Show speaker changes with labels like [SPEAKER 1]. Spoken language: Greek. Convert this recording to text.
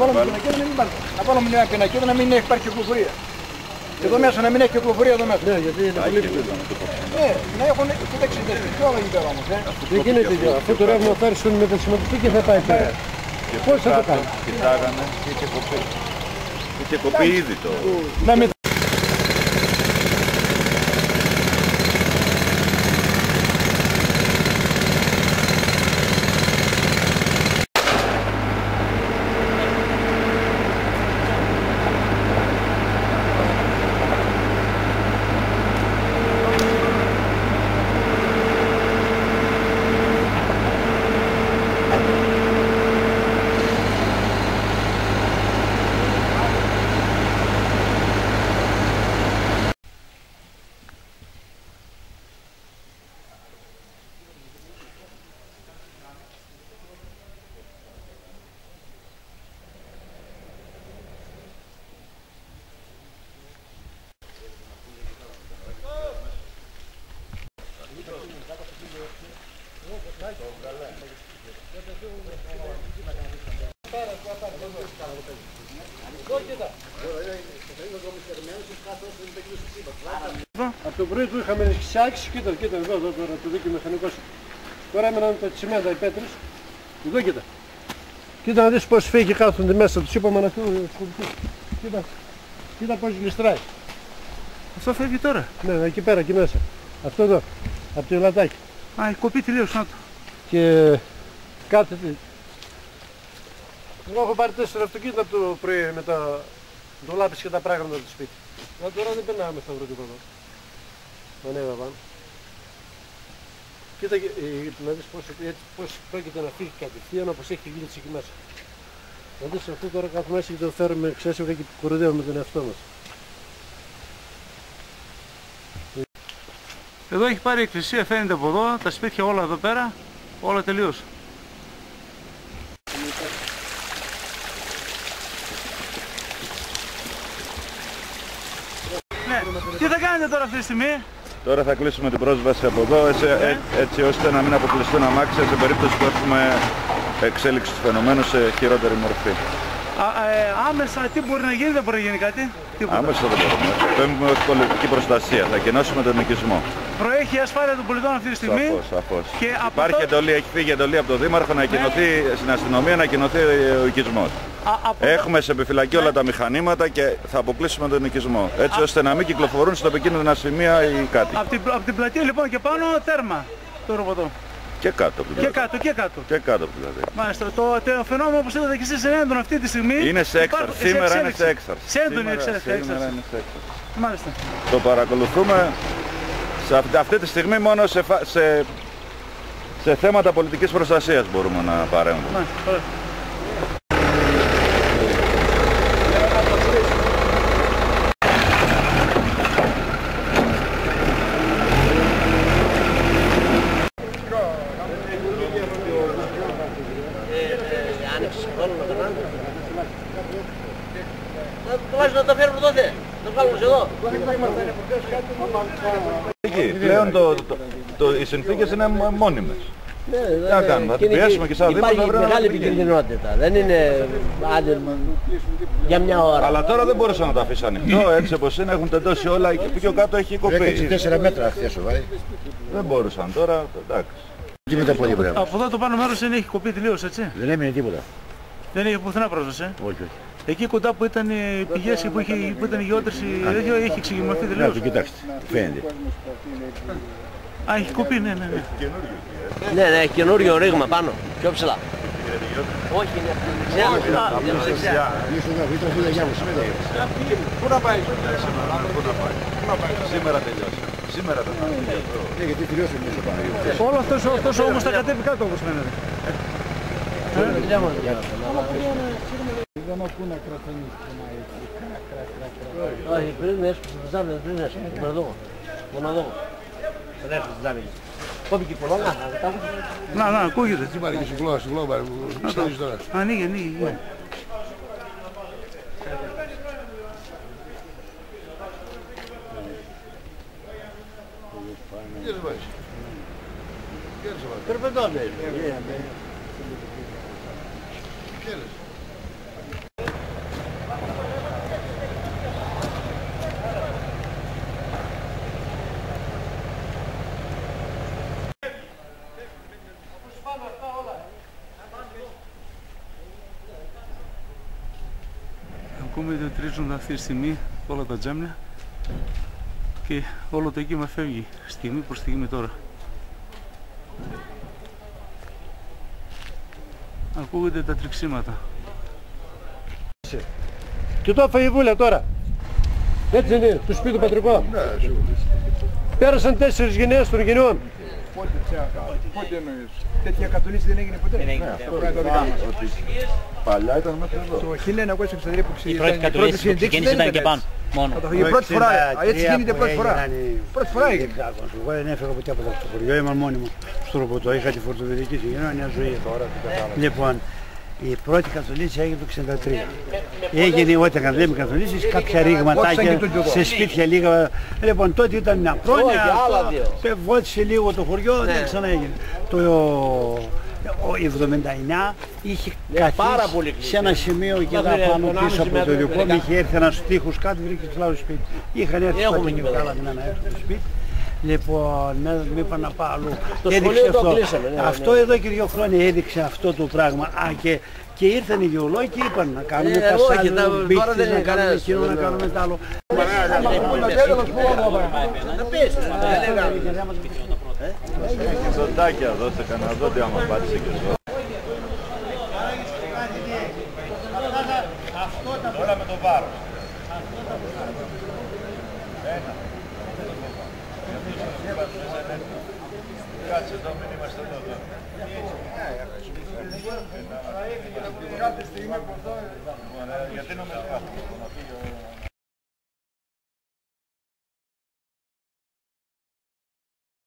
[SPEAKER 1] βάλουμε πινακίδα να μην υπάρχει. Να βάλουμε μια πινακίδα να μην υπάρχει κυκλοφορία. Εδώ μέσα να μην έχει κυκλοφορία εδώ μέσα.
[SPEAKER 2] Ναι, γιατί είναι πολύ δύσκολο.
[SPEAKER 1] Ναι, να έχουν κοιτάξει τα σπίτια όλα εκεί πέρα όμως.
[SPEAKER 2] Δεν γίνεται αυτό. Αυτό το ρεύμα θα έρθουν με το σηματιστή και θα πάει πέρα. Πώς θα το κάνει.
[SPEAKER 3] Κοιτάγανε και είχε κοπεί. Είχε κοπεί ήδη το...
[SPEAKER 2] Από το πρωί που είχαμε ξιάξει, κοίτα εδώ τώρα το δίκαιο μηχανικός. Τώρα έμεναν τα τσιμέντα, οι πέτρες. Εδώ κοίτα. Κοίτα να δεις πώς φύγει κάθονται μέσα, τους είπαμε να φύγουν. Κοίτα πώς γλιστράει.
[SPEAKER 4] Αυτό φεύγει τώρα.
[SPEAKER 2] Ναι, εκεί πέρα, εκεί μέσα. Αυτό εδώ, από το ελατάκι.
[SPEAKER 4] Α, έχει κοπεί τελείως, να το.
[SPEAKER 2] Και κάθεται. Εγώ έχω πάρει 4 αυτοκίνητα από το πρωί με τα ντουλάπες και τα πράγματα του σπίτι. Τώρα δεν περνάμε στο αγροτικό εδώ. Ανέβα πάνω. Κοίτα να δεις πώς πρόκειται να φύγει κατευθείαν όπως έχει γίνει εκεί μέσα. Να δεις αυτό τώρα κάθομαι μέσα και το φέρουμε ξέσουρα και κοροϊδεύουμε τον εαυτό μας.
[SPEAKER 4] Εδώ έχει πάρει η εκκλησία, φαίνεται από εδώ, τα σπίτια όλα εδώ πέρα, όλα τελείως. Ναι. Τι θα κάνετε τώρα αυτή τη στιγμή?
[SPEAKER 3] Τώρα θα κλείσουμε την πρόσβαση από εδώ έτσι ώστε να μην αποκλειστούν αμάξια σε περίπτωση που έχουμε εξέλιξη του φαινομένου σε χειρότερη μορφή.
[SPEAKER 4] Άμεσα τι μπορεί να γίνει, δεν μπορεί να γίνει κάτι?
[SPEAKER 3] Άμεσα δεν μπορούμε. Επέμβουμε ως πολιτική προστασία, θα κενώσουμε τον οικισμό.
[SPEAKER 4] Προέχει η ασφάλεια των πολιτών αυτή τη στιγμή.
[SPEAKER 3] Σαφώς. Υπάρχει εντολή, έχει φύγει εντολή από τον Δήμαρχο να κοινωθεί στην αστυνομία να κοινωθεί ο οικισμός. Έχουμε σε επιφυλακή όλα τα μηχανήματα και θα αποκλείσουμε τον οικισμό. Έτσι ώστε να μην κυκλοφορούν στο επικίνδυνα σημεία οι κάτοικοι.
[SPEAKER 4] Από την πλατεία λοιπόν και πάνω τέρμα το ρομποτό.
[SPEAKER 3] Και κάτω.
[SPEAKER 4] Και κάτω.
[SPEAKER 3] Και κάτω δηλαδή.
[SPEAKER 4] Μάλιστα. Το φαινόμενο όπως είδατε και εσείς είναι έντονο αυτή τη στιγμή.
[SPEAKER 3] Είναι σε έξαρση. Σήμερα είναι σε έξαρση.
[SPEAKER 4] Σε έντονη έξαρση. Μάλιστα.
[SPEAKER 3] Το παρακολουθούμε σε αυτή τη στιγμή μόνο σε θέματα πολιτικής προστασίας μπορούμε να παρέμβουμε.
[SPEAKER 4] Μάλιστα.
[SPEAKER 5] Να τα φέρουμε τότε, να βγάλουμε εδώ.
[SPEAKER 3] Πλέον οι συνθήκες είναι μόνιμες. Τι να κάνουμε, θα την πιέσουμε και σαν Δήμος.
[SPEAKER 5] Υπάρχει μεγάλη επικινδυνότητα, δεν είναι για μια ώρα.
[SPEAKER 3] Αλλά τώρα δεν μπορούσα να τα αφήσω ανοιχτό, έτσι όπως είναι, έχουν τεντώσει όλα και πιο κάτω έχει κοπεί.
[SPEAKER 2] 4 μέτρα χθες σοβαρή.
[SPEAKER 3] Δεν μπορούσαν τώρα, εντάξει.
[SPEAKER 4] Από εδώ το πάνω μέρος δεν έχει κοπεί τελείως, έτσι?
[SPEAKER 2] Δεν έμεινε τίποτα.
[SPEAKER 4] Δεν έχει πουθενά πρόσβαση.
[SPEAKER 2] Όχι.
[SPEAKER 4] Εκεί κοντά που ήταν οι πηγές που ήταν η γεώτρηση, έχει εξηγημορφεί τελείως.
[SPEAKER 2] Να το κοιτάξτε, φαίνεται.
[SPEAKER 4] Α, έχει κοπεί, ναι.
[SPEAKER 5] Ναι, έχει καινούριο ρήγμα πάνω, πιο ψηλά. Όχι, είναι δεξιά.
[SPEAKER 3] Πού να πάει σήμερα τελειώσει. Σήμερα θα πάει.
[SPEAKER 2] Γιατί τελειώσει μέσα.
[SPEAKER 4] Όλο αυτός όμως θα κατέβει κάτω όπως φαίνεται.
[SPEAKER 1] Δεν ακούν να κρατάνε
[SPEAKER 5] Όχι, πριν έσπασε τις ζάβες, πριν έσπασε, μοναδό. Δεν έσπασε τις ζάβες. Κόβει και πολλά,
[SPEAKER 4] να, ακούγεται.
[SPEAKER 2] Τι πάρει και στην γλώβα που στέλνεις τώρα.
[SPEAKER 4] Ανοίγει.
[SPEAKER 5] Περπετώνε.
[SPEAKER 4] Ακούμε ότι τρίζουν αυτή τη στιγμή όλα τα τζάμια και όλο το κύμα φεύγει στιγμή προς στιγμή τώρα. Ακούγονται τα τριξίματα.
[SPEAKER 2] Και το έφαγε η Βούλια τώρα. Έτσι είναι, του σπίτου πατρικό. Πέρασαν 4 γενιές των γενιών.
[SPEAKER 1] Πότε εννοείς? Τέτοια κατολίση δεν έγινε ποτέ.
[SPEAKER 3] Παλιά ήταν μέχρι εδώ.
[SPEAKER 1] Το 1963 που
[SPEAKER 5] Η πρώτη κατολίση που ξεκίνησε ήταν και πάνω. Μόνο.
[SPEAKER 1] Η πρώτη φορά, έτσι γίνεται πρώτη φορά. Πρώτη φορά έγινε.
[SPEAKER 6] Εγώ δεν έφυγα ποτέ από το χωριό, ήμουν μόνη μου στο Ροποτό, είχα τη φορτοδηλική συγγενή, μια ζωή τώρα. Λοιπόν, η πρώτη κατολίση έγινε το 1963. Έγινε όταν λέμε κατολίσεις κάποια ρήγματάκια σε σπίτια λίγα. Λοιπόν, τότε ήταν μια πρόνοια, βότησε λίγο το χωριό, δεν ξανά έγινε. Το 1979 είχε καθίσει σε ένα σημείο εκεί πάνω πίσω από το δικό μου, είχε έρθει ένας τείχος κάτω, βρήκε το λάθος σπίτι. Είχαν έρθει στο σπίτι, να έρθει στο σπίτι. Λοιπόν, με είπα να πάω αλλού. Έδειξε αυτό. Αυτό εδώ και 2 χρόνια έδειξε αυτό το πράγμα. Και ήρθαν οι γεωλόγοι και είπαν να κάνουμε πασάδι, μπίχτες, να κάνουμε εκείνο, να κάνουμε τ' άλλο.
[SPEAKER 3] Δοντάκια δώσε κανένα δόντι άμα πάτησε και ζω.
[SPEAKER 2] Αυτό τα όλα με το βάρος.
[SPEAKER 3] Κάτσε εδώ, μην είμαστε εδώ.
[SPEAKER 1] Κάθε στιγμή από εδώ.
[SPEAKER 3] Γιατί νομίζω να φύγει